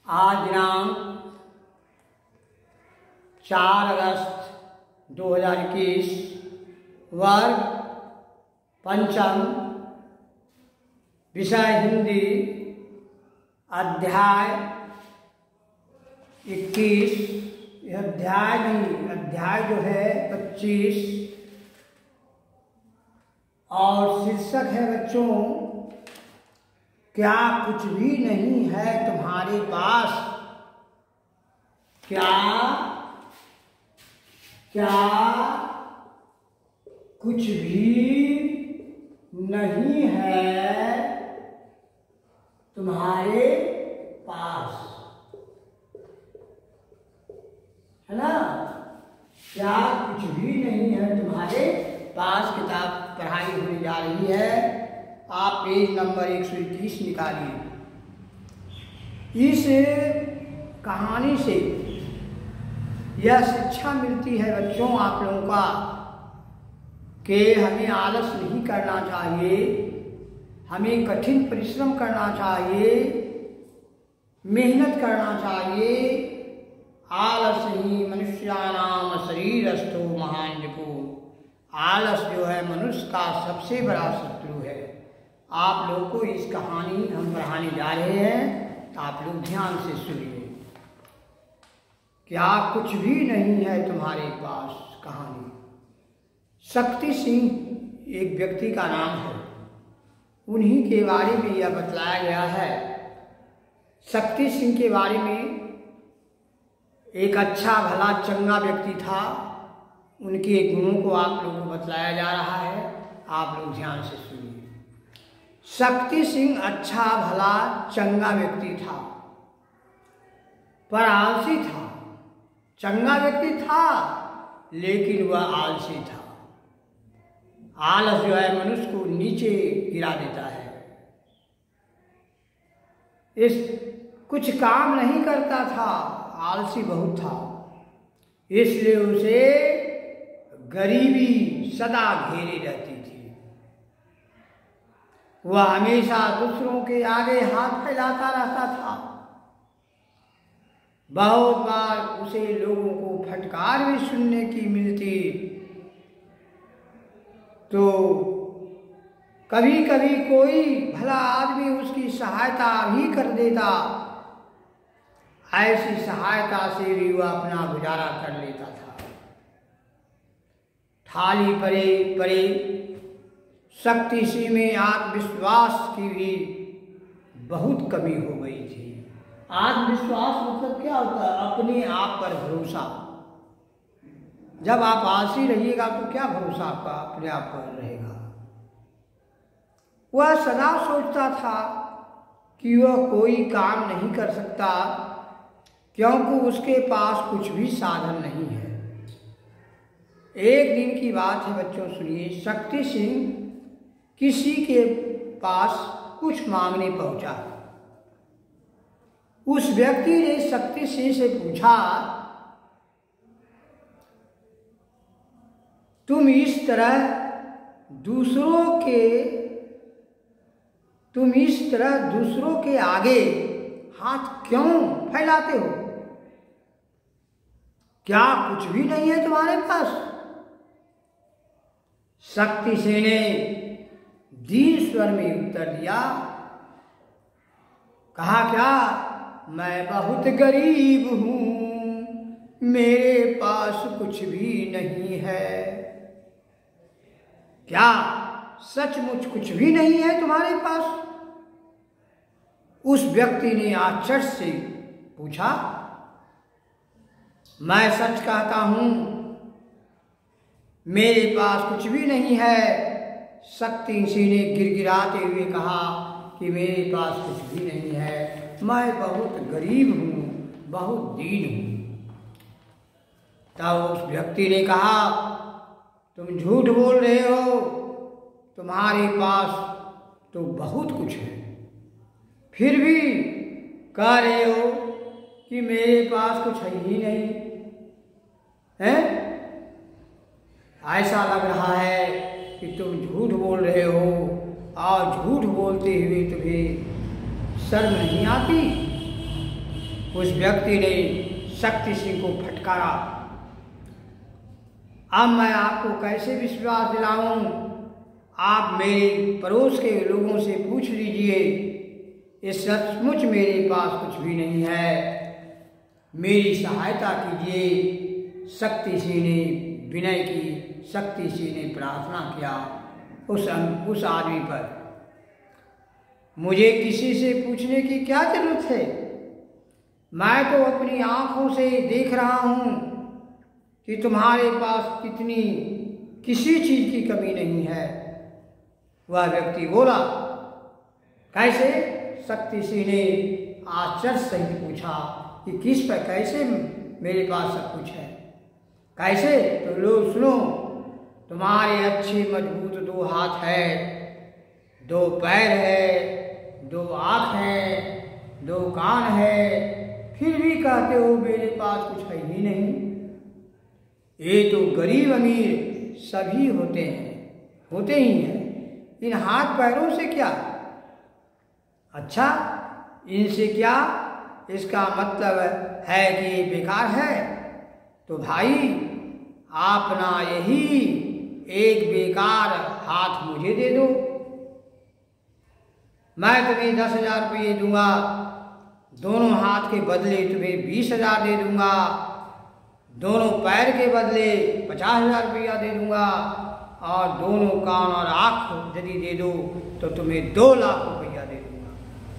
आज दिनांक 4 अगस्त 2021 वर्ग पंचम, विषय हिंदी, अध्याय 21। यह अध्याय नहीं, अध्याय जो है 25 और शीर्षक है बच्चों, क्या कुछ भी नहीं है तुम्हारे पास। क्या कुछ भी नहीं है तुम्हारे पास, है ना। क्या कुछ भी नहीं है तुम्हारे पास किताब पढ़ाई होने जा रही है। आप पेज नंबर 121 निकालिए। इस कहानी से यह शिक्षा मिलती है बच्चों आप लोगों का कि हमें आलस नहीं करना चाहिए, हमें कठिन परिश्रम करना चाहिए, मेहनत करना चाहिए। आलस ही मनुष्याणाम शरीरस्थो महान जपो। आलस जो है मनुष्य का सबसे बड़ा शत्रु है। आप लोगों को इस कहानी हम पढ़ाने जा रहे हैं, तो आप लोग ध्यान से सुनिए। क्या कुछ भी नहीं है तुम्हारे पास। कहानी शक्ति सिंह एक व्यक्ति का नाम है, उन्हीं के बारे में यह बतलाया गया है। शक्ति सिंह के बारे में एक अच्छा भला चंगा व्यक्ति था, उनके गुणों को आप लोगों को बतलाया जा रहा है। आप लोग ध्यान से सुनिए। शक्ति सिंह अच्छा भला चंगा व्यक्ति था, पर आलसी था। चंगा व्यक्ति था लेकिन वह आलसी था। आलस जो है मनुष्य को नीचे गिरा देता है। इस कुछ काम नहीं करता था, आलसी बहुत था, इसलिए उसे गरीबी सदा घेरे रहती थी। वह हमेशा दूसरों के आगे हाथ फैलाता रहता था। बहुत बार उसे लोगों को फटकार भी सुनने की मिलती, तो कभी कभी कोई भला आदमी उसकी सहायता भी कर देता। ऐसी सहायता से भी वह अपना गुजारा कर लेता था। थाली परे परे शक्ति सिंह में आत्मविश्वास की भी बहुत कमी हो गई थी। आत्मविश्वास मतलब क्या होता है? अपने आप पर भरोसा। जब आप आलसी रहिएगा तो क्या भरोसा आपका अपने आप पर रहेगा। वह सदा सोचता था कि वह कोई काम नहीं कर सकता, क्योंकि उसके पास कुछ भी साधन नहीं है। एक दिन की बात है बच्चों, सुनिए। शक्ति सिंह किसी के पास कुछ मांगने पहुंचा। उस व्यक्ति ने शक्ति सिंह से पूछा, तुम इस तरह दूसरों के आगे हाथ क्यों फैलाते हो? क्या कुछ भी नहीं है तुम्हारे पास? शक्ति सिंह ने दीन स्वर में उत्तर दिया, कहा, क्या मैं बहुत गरीब हूं, मेरे पास कुछ भी नहीं है। क्या सचमुच कुछ भी नहीं है तुम्हारे पास? उस व्यक्ति ने आश्चर्य से पूछा, मैं सच कहता हूं, मेरे पास कुछ भी नहीं है। शक्ति सिंह ने गिड़गिड़ाते हुए कहा कि मेरे पास कुछ भी नहीं है, मैं बहुत गरीब हूं, बहुत दीन हूं। तब उस व्यक्ति ने कहा, तुम झूठ बोल रहे हो, तुम्हारे पास तो बहुत कुछ है, फिर भी कह रहे हो कि मेरे पास कुछ है ही नहीं है। ऐसा लग रहा है कि तुम झूठ बोल रहे हो, और झूठ बोलते हुए तुम्हें शर्म नहीं आती? उस व्यक्ति ने शक्ति सिंह को फटकारा। अब मैं आपको कैसे विश्वास दिलाऊं? आप मेरे पड़ोस के लोगों से पूछ लीजिए। इस सचमुच मेरे पास कुछ भी नहीं है, मेरी सहायता कीजिए। शक्ति सिंह ने विनय की। शक्ति सिंह ने प्रार्थना किया उस आदमी पर। मुझे किसी से पूछने की क्या जरूरत है? मैं तो अपनी आंखों से देख रहा हूं कि तुम्हारे पास किसी चीज की कमी नहीं है। वह व्यक्ति बोला। कैसे? शक्ति सिंह ने आश्चर्य सहित पूछा कि किस पर, कैसे मेरे पास सब कुछ है? कैसे? तो लो सुनो, तुम्हारे अच्छे मजबूत 2 हाथ है, 2 पैर है, 2 आँख है, 2 कान है, फिर भी कहते हो मेरे पास कुछ है ही नहीं। ये तो गरीब अमीर सभी होते ही हैं। इन हाथ पैरों से क्या? अच्छा, इनसे क्या? इसका मतलब है कि ये बेकार है। तो भाई, अपना यही एक बेकार हाथ मुझे दे दो, मैं तुम्हें 10,000 रुपये दूंगा। दोनों हाथ के बदले तुम्हें 20,000 दे दूंगा। दोनों पैर के बदले 50,000 रुपया दे दूंगा। और दोनों कान और आँख यदि दे दो तो तुम्हें 2 लाख रुपया दे दूंगा।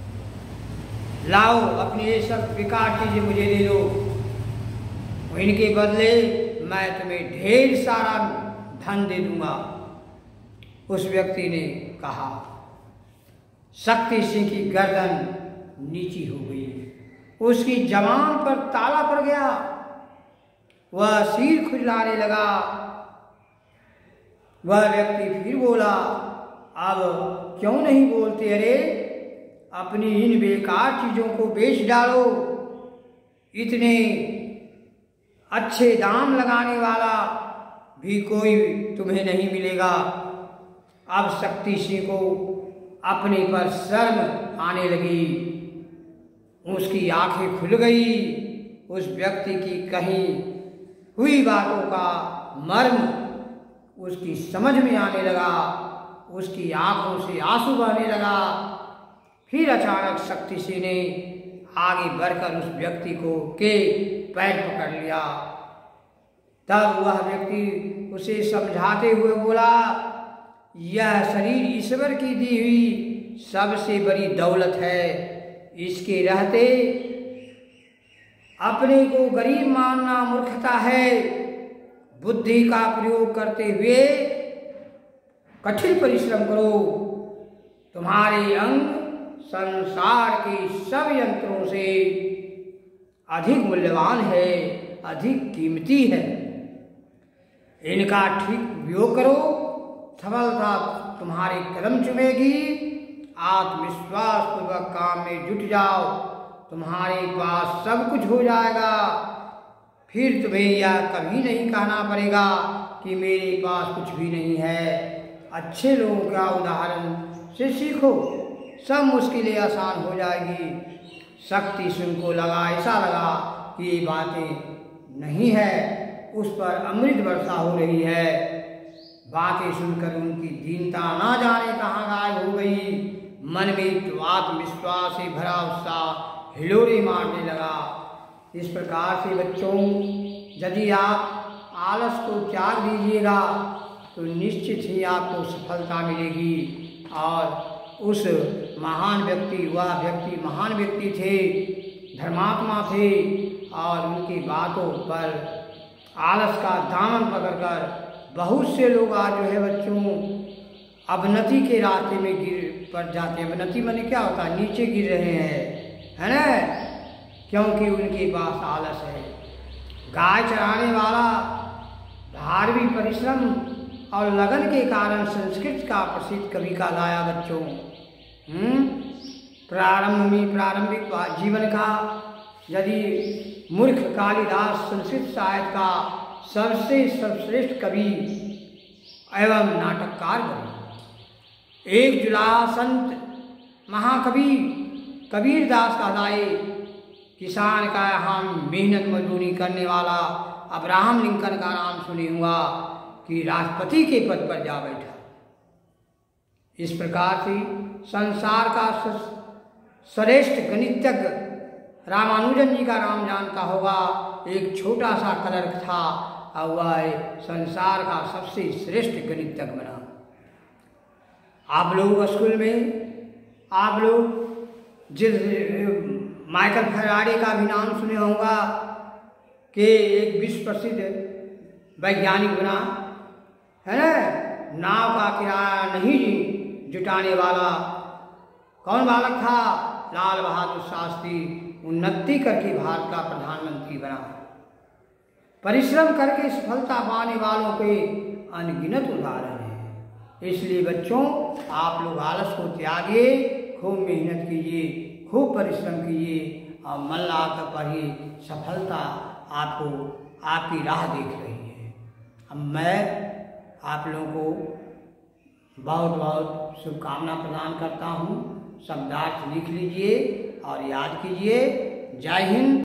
लाओ, अपनी ये सब बेकार चीजें मुझे दे दो, इनके बदले मैं तुम्हें ढेर सारा धन दे दूंगा। उस व्यक्ति ने कहा। शक्ति सिंह की गर्दन नीची हो गई, उसकी जबान पर ताला पड़ गया। वह सिर खुजलाने लगा। वह व्यक्ति फिर बोला, अब क्यों नहीं बोलते? अरे, अपनी इन बेकार चीजों को बेच डालो, इतने अच्छे दाम लगाने वाला भी कोई तुम्हें नहीं मिलेगा। अब शक्ति सिंह को अपने पर शर्म आने लगी। उसकी आंखें खुल गई। उस व्यक्ति की कही हुई बातों का मर्म उसकी समझ में आने लगा। उसकी आंखों से आंसू बहने लगा। फिर अचानक शक्ति सिंह ने आगे बढ़कर उस व्यक्ति के पैर पकड़ लिया। तब वह व्यक्ति उसे समझाते हुए बोला, यह शरीर ईश्वर की दी हुई सबसे बड़ी दौलत है। इसके रहते अपने को गरीब मानना मूर्खता है। बुद्धि का प्रयोग करते हुए कठिन परिश्रम करो। तुम्हारे अंग संसार के सब यंत्रों से अधिक मूल्यवान है, अधिक कीमती है। इनका ठीक उपयोग करो, सफलता तुम्हारे कदम चुमेगी। आत्मविश्वास पूर्वक काम में जुट जाओ, तुम्हारे पास सब कुछ हो जाएगा। फिर तुम्हें यह कभी नहीं कहना पड़ेगा कि मेरे पास कुछ भी नहीं है। अच्छे लोगों का उदाहरण से सीखो, सब मुश्किलें आसान हो जाएगी। शक्ति सिंह को ऐसा लगा कि ये बातें नहीं है, उस पर अमृत वर्षा हो रही है। बातें सुनकर उनकी दीनता ना जाने कहाँ गायब हो गई। मन में तो आत्मविश्वास से भरा उत्साह हिलोरे मारने लगा। इस प्रकार से बच्चों, यदि आप आलस को त्याग दीजिएगा तो निश्चित ही आपको सफलता मिलेगी। और उस महान व्यक्ति, वह व्यक्ति महान व्यक्ति थे, धर्मात्मा थे, और उनकी बातों पर आलस का दामन पकड़कर बहुत से लोग आज जो है बच्चों अवनति के रास्ते में गिर पड़ जाते हैं। अवनति माने क्या होता है? नीचे गिर रहे हैं, है ना? क्योंकि उनके पास आलस है। गाय चराने वाला धार्मिक परिश्रम और लगन के कारण संस्कृत का प्रसिद्ध कवि का लाया बच्चों। प्रारंभिक जीवन का यदि मूर्ख कालिदास संस्कृत साहित्य का सबसे सर्वश्रेष्ठ कवि एवं नाटककार बने। एक जुलाहा संत महाकवि कबीरदास कहलाए। किसान का हम मेहनत मजदूरी करने वाला अब्राहम लिंकन का नाम सुने होगा कि राष्ट्रपति के पद पर जा बैठा। इस प्रकार से संसार का श्रेष्ठ गणितज्ञ रामानुजन जी का नाम जानता होगा। एक छोटा सा क्लर्क था और वह संसार का सबसे श्रेष्ठ गणितज्ञ बना। आप लोग स्कूल में आप लोग जिस माइकल फेराडे का भी नाम सुने होगा कि एक विश्व प्रसिद्ध वैज्ञानिक बना है ना। नाव का किराया नहीं जुटाने वाला कौन बालक था? लाल बहादुर शास्त्री। उन्नति करके भारत का प्रधानमंत्री बना। परिश्रम करके सफलता पाने वालों के अनगिनत उदाहरण हैं। इसलिए बच्चों, आप लोग आलस को त्यागिए, खूब मेहनत कीजिए, खूब परिश्रम कीजिए और मन लगाकर पढ़िए। सफलता आपको आपकी राह देख रही है। अब मैं आप लोगों को बहुत बहुत शुभकामना प्रदान करता हूँ। शब्दार्थ लिख लीजिए और याद कीजिए। जय हिंद।